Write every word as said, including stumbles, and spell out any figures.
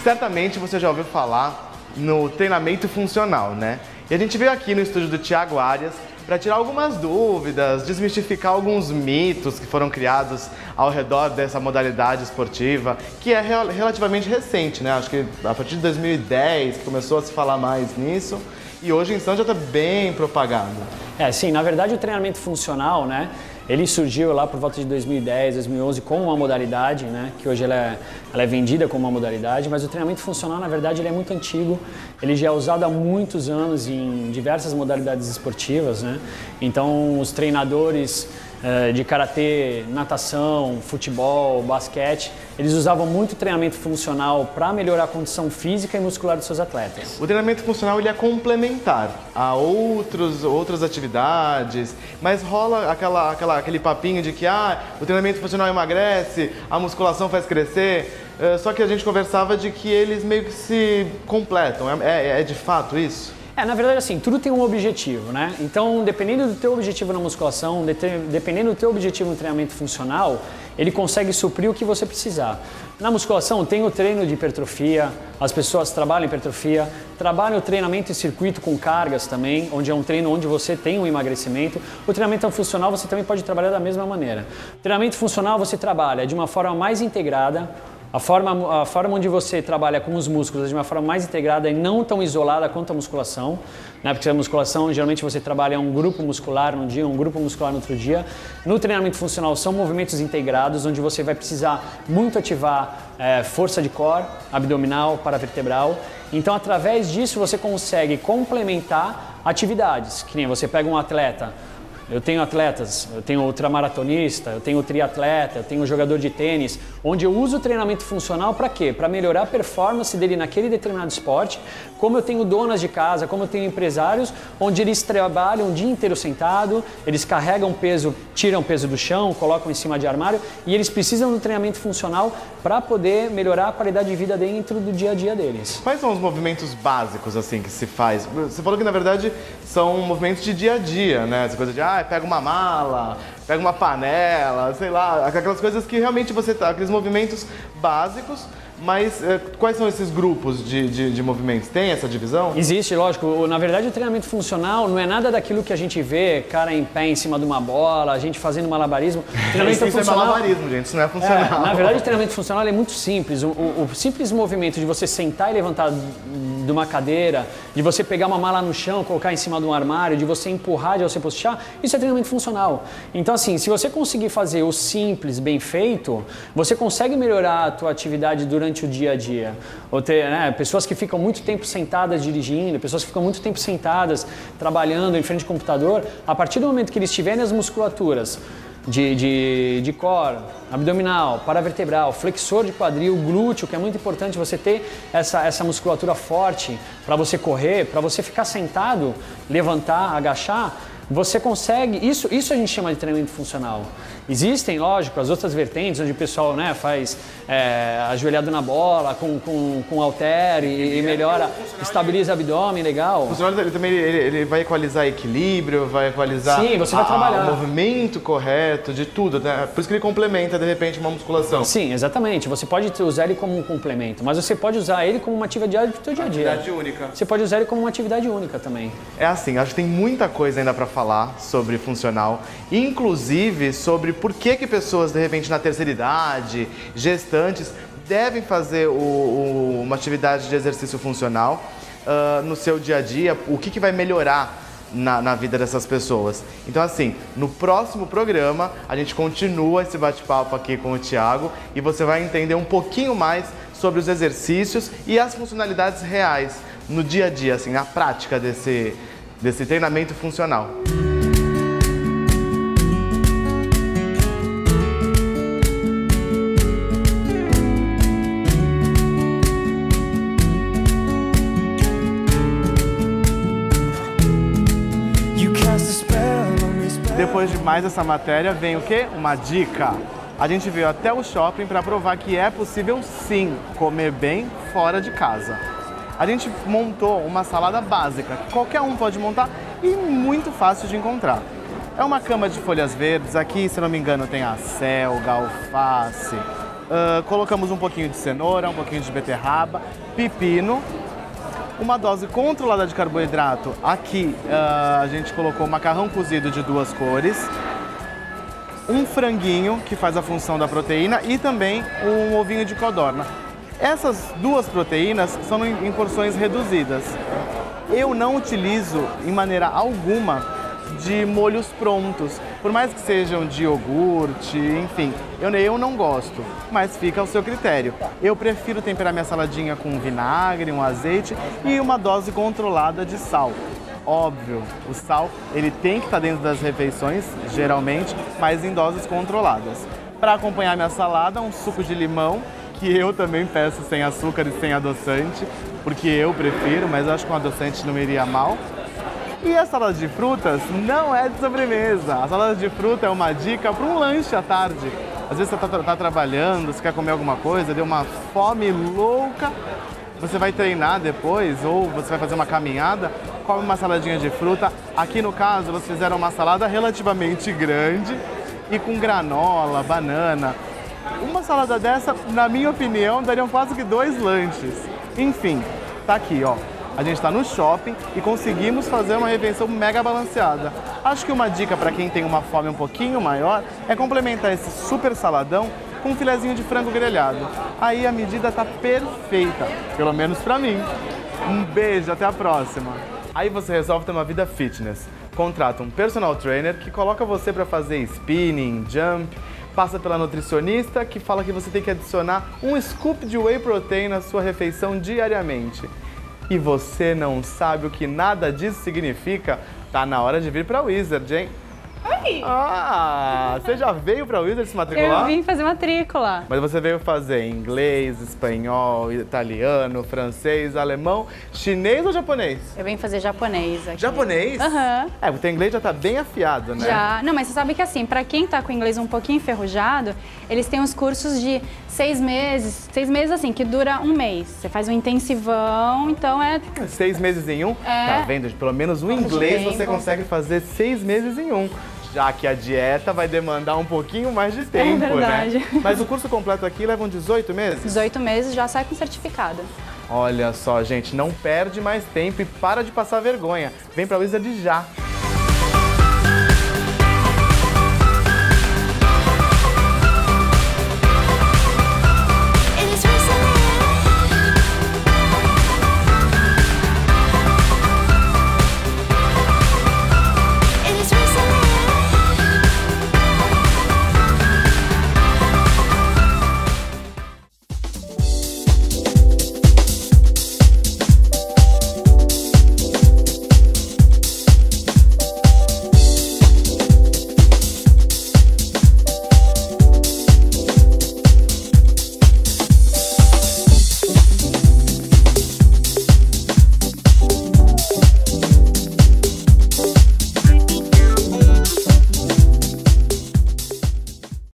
Certamente você já ouviu falar no treinamento funcional, né? E a gente veio aqui no estúdio do Thiago Arias para tirar algumas dúvidas, desmistificar alguns mitos que foram criados ao redor dessa modalidade esportiva, que é rel- relativamente recente, né? Acho que a partir de dois mil e dez que começou a se falar mais nisso, e hoje então já está bem propagado. É, sim, na verdade o treinamento funcional, né? Ele surgiu lá por volta de dois mil e dez, dois mil e onze como uma modalidade, né? Que hoje ela é, ela é vendida como uma modalidade, mas o treinamento funcional, na verdade, ele é muito antigo. Ele já é usado há muitos anos em diversas modalidades esportivas, né? Então, os treinadores eh, de karatê, natação, futebol, basquete, eles usavam muito treinamento funcional para melhorar a condição física e muscular dos seus atletas. O treinamento funcional ele é complementar a outros, outras atividades, mas rola aquela, aquela, aquele papinho de que ah, o treinamento funcional emagrece, a musculação faz crescer, uh, só que a gente conversava de que eles meio que se completam. É, é, é de fato isso? É, na verdade, assim, tudo tem um objetivo, né? Então, dependendo do teu objetivo na musculação, dependendo do teu objetivo no treinamento funcional, ele consegue suprir o que você precisar. Na musculação tem o treino de hipertrofia, as pessoas trabalham hipertrofia, trabalham o treinamento em circuito com cargas também, onde é um treino onde você tem um emagrecimento. O treinamento funcional você também pode trabalhar da mesma maneira. O treinamento funcional você trabalha de uma forma mais integrada. A forma, a forma onde você trabalha com os músculos é de uma forma mais integrada e não tão isolada quanto a musculação, né? Porque a musculação, geralmente você trabalha um grupo muscular num dia, um grupo muscular no outro dia. No treinamento funcional são movimentos integrados, onde você vai precisar muito ativar é, força de core, abdominal, paravertebral. Então, através disso, você consegue complementar atividades, que nem você pega um atleta. Eu tenho atletas, eu tenho ultramaratonista, eu tenho triatleta, eu tenho jogador de tênis, onde eu uso o treinamento funcional para quê? Para melhorar a performance dele naquele determinado esporte, como eu tenho donas de casa, como eu tenho empresários, onde eles trabalham o dia inteiro sentado, eles carregam peso, tiram peso do chão, colocam em cima de armário e eles precisam do treinamento funcional para poder melhorar a qualidade de vida dentro do dia a dia deles. Quais são os movimentos básicos assim que se faz? Você falou que na verdade são movimentos de dia a dia, né? Essa coisa de ah, pega uma mala, pega uma panela, sei lá, aquelas coisas que realmente você tá, aqueles movimentos básicos, mas eh, quais são esses grupos de, de, de movimentos? Tem essa divisão? Existe, lógico. Na verdade, o treinamento funcional não é nada daquilo que a gente vê, cara em pé em cima de uma bola, a gente fazendo malabarismo. Treinamento isso funcional... é malabarismo, gente, isso não é funcional. É, na verdade, o treinamento funcional é muito simples. O, o, o simples movimento de você sentar e levantar de uma cadeira, de você pegar uma mala no chão, colocar em cima de um armário, de você empurrar, de você puxar, isso é treinamento funcional. Então, assim, se você conseguir fazer o simples bem feito, você consegue melhorar a tua atividade durante durante o dia a dia. Ou ter, né, pessoas que ficam muito tempo sentadas dirigindo, pessoas que ficam muito tempo sentadas trabalhando em frente ao computador, a partir do momento que eles tiverem as musculaturas de, de, de core, abdominal, paravertebral, flexor de quadril, glúteo, que é muito importante você ter essa, essa musculatura forte para você correr, para você ficar sentado, levantar, agachar, você consegue, isso, isso a gente chama de treinamento funcional. Existem, lógico, as outras vertentes, onde o pessoal, né, faz é, ajoelhado na bola, com, com, com halter e, e melhora, estabiliza o abdômen, legal. O funcional ele também ele, ele vai equalizar equilíbrio, vai equalizar Sim, você vai a, trabalhar. o movimento correto, de tudo, né? Por isso que ele complementa, de repente, uma musculação. Sim, exatamente. Você pode usar ele como um complemento, mas você pode usar ele como uma atividade do seu dia a dia. Atividade única. Você pode usar ele como uma atividade única também. É assim, acho que tem muita coisa ainda para falar sobre funcional, inclusive sobre por que que pessoas, de repente, na terceira idade, gestantes, devem fazer o, o, uma atividade de exercício funcional uh, no seu dia a dia, o que que vai melhorar na, na vida dessas pessoas. Então, assim, no próximo programa, a gente continua esse bate-papo aqui com o Thiago e você vai entender um pouquinho mais sobre os exercícios e as funcionalidades reais no dia a dia, assim, na prática desse, desse treinamento funcional. Depois de mais essa matéria, vem o quê? Uma dica. A gente veio até o shopping para provar que é possível sim comer bem fora de casa. A gente montou uma salada básica, que qualquer um pode montar e muito fácil de encontrar. É uma cama de folhas verdes, aqui, se não me engano, tem a selga, alface, Uh, colocamos um pouquinho de cenoura, um pouquinho de beterraba, pepino, uma dose controlada de carboidrato. Aqui uh, a gente colocou macarrão cozido de duas cores, um franguinho que faz a função da proteína e também um ovinho de codorna. Essas duas proteínas são em porções reduzidas. Eu não utilizo em maneira alguma de molhos prontos, por mais que sejam de iogurte, enfim, eu, eu não gosto, mas fica ao seu critério. Eu prefiro temperar minha saladinha com vinagre, um azeite e uma dose controlada de sal. Óbvio, o sal ele tem que estar dentro das refeições, geralmente, mas em doses controladas. Para acompanhar minha salada, um suco de limão, que eu também peço sem açúcar e sem adoçante, porque eu prefiro, mas acho que um adoçante não me iria mal. E a salada de frutas não é de sobremesa. A salada de fruta é uma dica para um lanche à tarde. Às vezes você está tá trabalhando, você quer comer alguma coisa, deu uma fome louca, você vai treinar depois ou você vai fazer uma caminhada, come uma saladinha de fruta. Aqui no caso, eles fizeram uma salada relativamente grande e com granola, banana. Uma salada dessa, na minha opinião, dariam quase que dois lanches. Enfim, tá aqui, ó. A gente está no shopping e conseguimos fazer uma refeição mega balanceada. Acho que uma dica para quem tem uma fome um pouquinho maior é complementar esse super saladão com um filezinho de frango grelhado. Aí a medida tá perfeita, pelo menos para mim. Um beijo, até a próxima. Aí você resolve ter uma vida fitness. Contrata um personal trainer que coloca você para fazer spinning, jump, passa pela nutricionista que fala que você tem que adicionar um scoop de whey protein na sua refeição diariamente. E você não sabe o que nada disso significa? Tá na hora de vir pra Wizard, hein? Oi! Ah, você já veio pra Wizard se matricular? Eu vim fazer matrícula. Mas você veio fazer inglês, espanhol, italiano, francês, alemão, chinês ou japonês? Eu vim fazer japonês aqui. Japonês? Aham. É, o teu inglês já tá bem afiado, né? Já. Não, mas você sabe que assim, pra quem tá com o inglês um pouquinho enferrujado, eles têm uns cursos de seis meses, seis meses assim, que dura um mês. Você faz um intensivão, então é... Seis meses em um? É. Tá vendo? Pelo menos o inglês tempo. você consegue fazer seis meses em um. Já que a dieta vai demandar um pouquinho mais de tempo, É verdade. né? Mas o curso completo aqui leva dezoito meses? dezoito meses já sai com certificado. Olha só, gente, não perde mais tempo e para de passar vergonha. Vem pra Wizard já!